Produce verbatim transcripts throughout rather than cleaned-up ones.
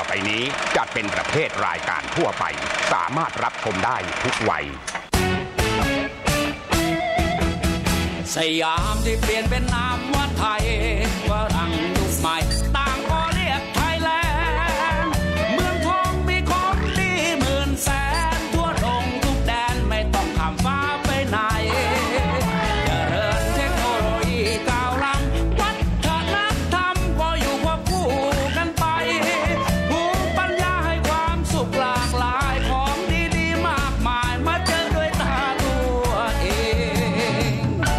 ไปนี้จัดเป็นประเภทรายการทั่วไปสามารถรับชมได้ทุกวัยสยามที่เปลี่ยนเป็นนามว่าไทยฝรั่งยุคใหม่ต่างก็เรียกไทยแลนด์เมืองทองมีของดีหมื่นแสนทั่วลงทุกแดนไม่ต้องข้ามฟ้าไปไหนเจริญเทคโนโลยีก้าวล้ำวัฒนธรรมก็อยู่ควบคู่กันไปภูมิปัญญาให้ความสุขหลากหลายของดีๆมากมายมาเจอด้วยตาตัวเอง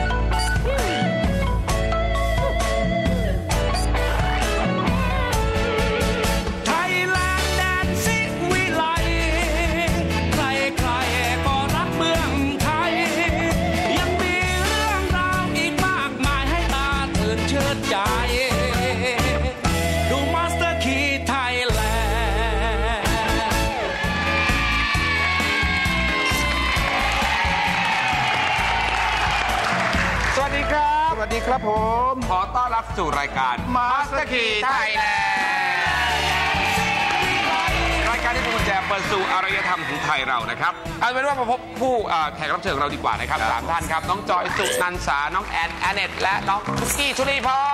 สวัสดีครับผมขอต้อนรับสู่รายการ Master Key Thailand รายการที่เป็นกุญแจเปิดสู่อารยธรรมของไทยเรานะครับเอาเป็นว่ามาพบผู้แขกรับเชิญของเราดีกว่านะครับสามท่านครับน้องจอยสุนันสาน้องแอนแอนเนตและน้องคุกกี้ชุลีพร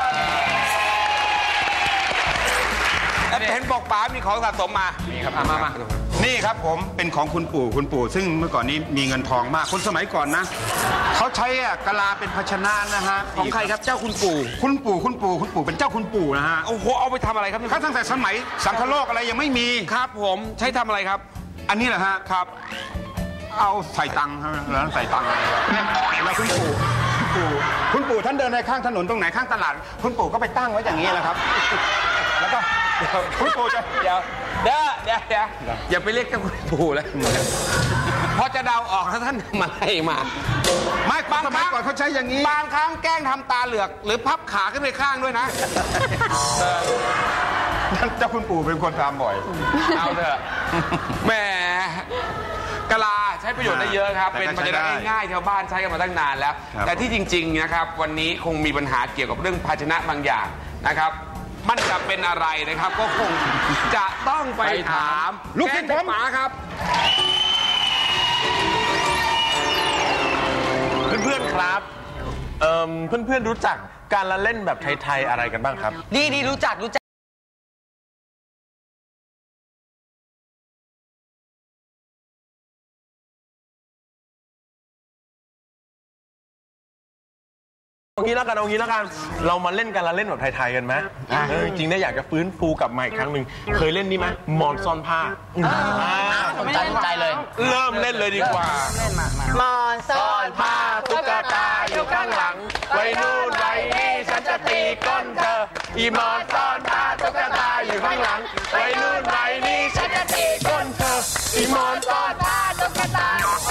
และเห็นบอกป๋ามีของสะสมมามีครับมามานี่ครับผมเป็นของคุณปู่คุณปู่ซึ่งเมื่อก่อนนี้มีเงินทองมากคนสมัยก่อนนะเขาใช้กะลาเป็นภาชนะนะฮะของใครครับเจ้าคุณปู่คุณปู่คุณปู่คุณปู่เป็นเจ้าคุณปู่นะฮะโอ้โหเอาไปทำอะไรครับเขาตั้งแต่สมัยสังคโลกอะไรยังไม่มีครับผมใช้ทำอะไรครับอันนี้แหละฮะครับเอาใส่ตังค์ครับแล้วใส่ตังค์แล้วคุณปู่คุณปู่คุณปู่ท่านเดินในข้างถนนตรงไหนข้างตลาดคุณปู่ก็ไปตั้งไว้อย่างนี้แหละครับแล้วก็คุณปู่จะเดี๋ยวเดี๋ยวเดี๋ยวเดี๋ยวอย่าไปเรียกเจ้าคุณปู่เลยพอจะเดาออกแล้วท่านมาให้มาไม่บางครั้งก่อนเขาใช้อย่างนี้บางครั้งแกล้งทำตาเหลือกหรือพับขาขึ้นไปข้างด้วยนะเจ้าคุณปู่เป็นคนทำบ่อยเอาเถอะแหมกะลาใช้ประโยชน์ได้เยอะครับเป็นภาชนะง่ายๆชาวบ้านใช้กันมาตั้งนานแล้วแต่ที่จริงๆนะครับวันนี้คงมีปัญหาเกี่ยวกับเรื่องภาชนะบางอย่างนะครับมันจะเป็นอะไรนะครับก็คงจะต้องไปถามลูกศิษย์ผมป๋าครับเพื่อนๆครับเอ่อเพื่อนๆรู้จักการละเล่นแบบไทยๆอะไรกันบ้างครับดีดีรู้จักรู้จักเอางี้แล้วกันเอางี้แล้วกันเรามาเล่นกันละเล่นแบบไทยๆกันไหมเออจริงๆได้อยากจะฟื้นฟูกลับมาอีกครั้งหนึ่งเคยเล่นนี่ไหมหมอนซ่อนผ้าสนใจสนใจเลยเริ่มเล่นเลยดีกว่าหมอนซ่อนผ้าตุ๊กตาอยู่ข้างหลังไว้นู่นไว้นี่ฉันจะตีก้นเธออีหมอนซ่อนผ้าตุ๊กตาอยู่ข้างหลังไว้นู่นไว้นี่ฉันจะตีก้นเธออีหมอนซ่อนผ้าตุ๊กตา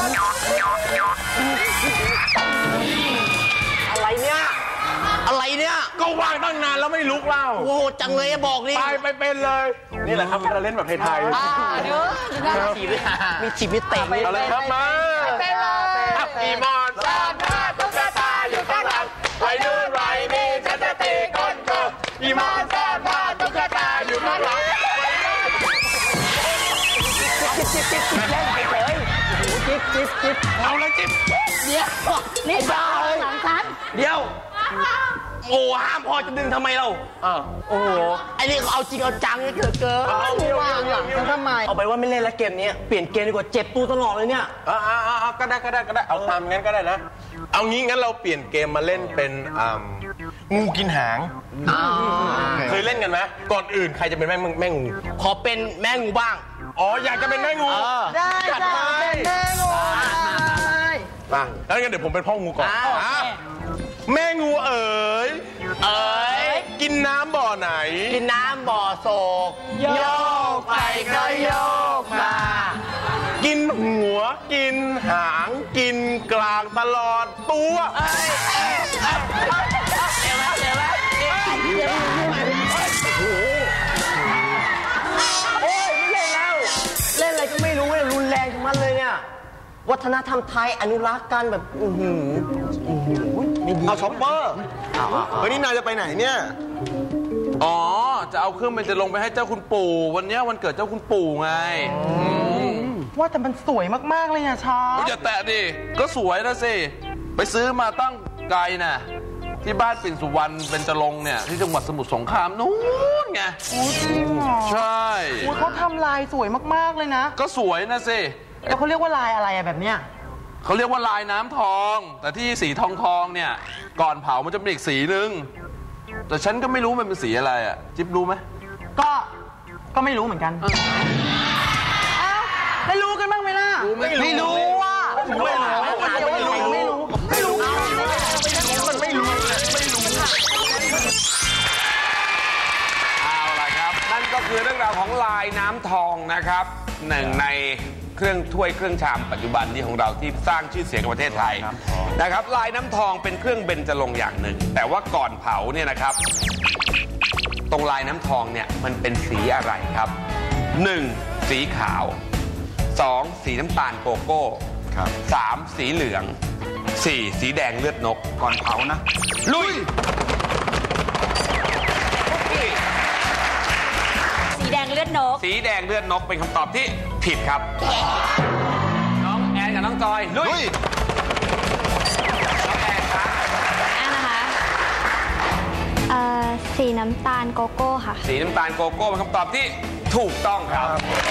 อะไรเนี่ยอะไรเนี่ยก็วางตั้งนานแล้วไม่ลุกเล่าโอ้โหจังเลยบอกนี่ไปไปเป็นเลยนี่แหละครับเราเล่นแบบไทยๆอ่าเดี๋ยวมีชีวิตเตะมีอะไรครับมาเป็นเลยอีมอนซ่อนผ้าตุ๊กตาอยู่ข้างหลังไว้นู่นไว้นี่ฉันจะตีก้นเธออีมอนซ่อนผ้าตุ๊กตาอยู่ข้างหลังจิ๊บจิ๊บจิ๊บเล่นไปเลยโอ้โหจิ๊บจิ๊บจิ๊บเอาเลยจิ๊บเดี๋ยวนี่บ้าเลยหลังฉันเดี๋ยวโอ้ห้ามพอจะดึงทำไมเราโอ้โหไอ้นี่เอาจริงเอาจังเลยเกิดเกินเอาวางหลังฉันทำไมเอาไปว่าไม่เล่นแล้วเกมนี้เปลี่ยนเกมดีกว่าเจ็บตัวตลอดเลยเนี่ยอ่าอ่าก็ได้ก็ได้ก็ได้เอาตามงั้นก็ได้นะเอางี้งั้นเราเปลี่ยนเกมมาเล่นเป็นงูกินหางเคยเล่นกันไหมก่อนอื่นใครจะเป็นแม่แม่งูขอเป็นแม่งูบ้างอ๋ออยากจะเป็นแม่งูได้ได้เป็นแม่งูมาแล้วงั้นเดี๋ยวผมเป็นพ่องูก่อนแม่งูเอ๋ยเอ๋ยกินน้ำบ่อไหนกินน้ำบ่อโศกโยกไปก็โยกมากินหัวกินหางกินกลางตลอดตัวเอ้ยเอ้ยเดี๋ยวนะเดี๋ยวนะเดี๋ยวโอ้ยไม่เล่นแล้วเล่นอะไรก็ไม่รู้เลยรุนแรงทั้งนั้นเลยเนี่ยวัฒนธรรมไทยอนุรักษ์กันแบบอือหือเอาช็อปเปอร์เฮ้ยนี่นายจะไปไหนเนี่ยอ๋อจะเอาเครื่องเบญจรงค์ไปให้เจ้าคุณปู่วันนี้วันเกิดเจ้าคุณปู่ไงว่าแต่มันสวยมากๆเลยอะชาอย่าแตะดิก็สวยนะสิไปซื้อมาตั้งไกลน่ะที่บ้านปิ่นสุวรรณเบญจรงค์เนี่ยที่จังหวัดสมุทรสงครามนู้นไงโอ้จริงเหรอใช่โอ้เขาทำลายสวยมากๆเลยนะก็สวยนะสิแล้วเขาเรียกว่าลายอะไรอะแบบเนี้ยเขาเรียกว่าลายน้ำทอง แต่ที่สีทองทองเนี่ยก่อนเผามันจะเป็นอีกสีนึงแต่ฉันก็ไม่รู้มันเป็นสีอะไรอ่ะจิ๊บรู้ไหมก็ ก็ไม่รู้เหมือนกันอ้าวได้รู้กันบ้างไหมล่ะ ไม่รู้ว่าไม่รู้ไม่รู้ไม่รู้ไม่รู้มันไม่รู้เอาล่ะครับ นั่นก็คือเรื่องราวของลายน้ำทองนะครับหนึ่งในเครื่องถ้วยเครื่องชามปัจจุบันนี้ของเราที่สร้างชื่อเสียงกับประเทศไทยนะครับลายน้ำทองเป็นเครื่องเบญจรงค์อย่างหนึ่ง แต่ว่าก่อนเผาเนี่ยนะครับ ตรงลายน้ำทองเนี่ยมันเป็นสีอะไรครับ หนึ่ง สีขาว สอง สีน้ำตาลโกโก้ สาม สีเหลือง สี่ สีแดงเลือดนกก่อนเผานะลุยสีแดงเลือดนกสีแดงเลือดนกเป็นคำตอบที่ผิดครับ น้องแอนกับน้องจอยลุยน้องแอนครับแอนนะคะเอ่อสีน้ำตาลโกโก้ค่ะสีน้ำตาลโกโก้เป็นคำตอบที่ถูกต้องครับ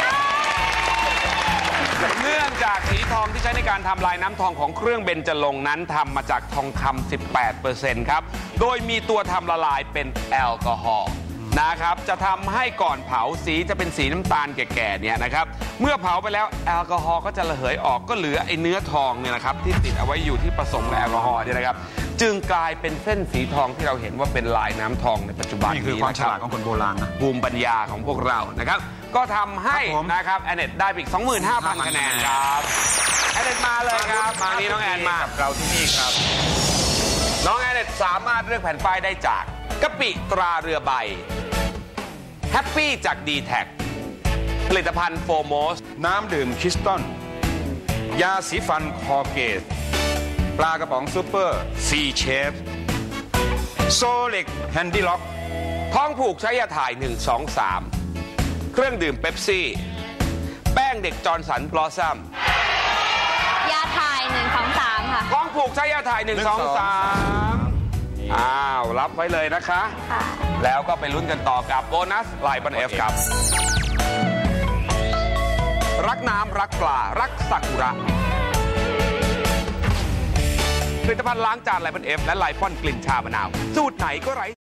เนื่องจากสีทองที่ใช้ในการทำลายน้ำทองของเครื่องเบญจรงค์นั้นทำมาจากทองคำ สิบแปดเปอร์เซ็นต์ ครับ โดยมีตัวทำละลายเป็นแอลกอฮอล์นะครับ จะทำให้ก่อนเผาสีจะเป็นสีน้ำตาลแก่ๆเนี่ยนะครับ เมื่อเผาไปแล้วแอลกอฮอล์ก็จะระเหยออกก็เหลือไอ้เนื้อทองเนี่ยนะครับที่ติดเอาไว้อยู่ที่ผสมกับแอลกอฮอล์เนี่ยนะครับ จึงกลายเป็นเส้นสีทองที่เราเห็นว่าเป็นลายน้ำทองในปัจจุบันนี่คือความฉลาดของคนโบราณนะภูมิปัญญาของพวกเรานะครับ ก็ทำให้ครับผมนะครับแอนเนตได้ไปอีก สองหมื่นห้าพัน คะแนนครับแอนเนตมาเลยครับมานี้น้องแอนมากับเราที่นี่ครับ น้องแอนเนตสามารถเลือกแผ่นป้ายได้จากกะปิตราเรือใบแฮปปี้จาก ดี แท็ก ผลิตภัณฑ์โฟโมสน้ำดื่มคริสตัลยาสีฟันคอเกตปลากระป๋องซูเปอร์ซีเชฟโซเล็กแฮนดี้ล็อกท้องผูกใช้ยาถ่ายหนึ่ง สอง สาม เครื่องดื่มเป๊ปซี่ แป้งเด็กจอร์นสันบลอสซัมยาถ่ายหนึ่งสองสามค่ะท้องผูกใช้ยาถ่ายหนึ่ง สอง สาม อ้าว รับไว้เลยนะคะค่ะแล้วก็ไปลุ้นกันต่อกับโบนัสไลน์บันเอฟครับ รักน้ำรักปลา รักซากุระผลิตภัณฑ์ล้างจานไลน์บันเอฟและไลฟ์ฟอนกลิ่นชามะนาว สูตรไหนก็ไร้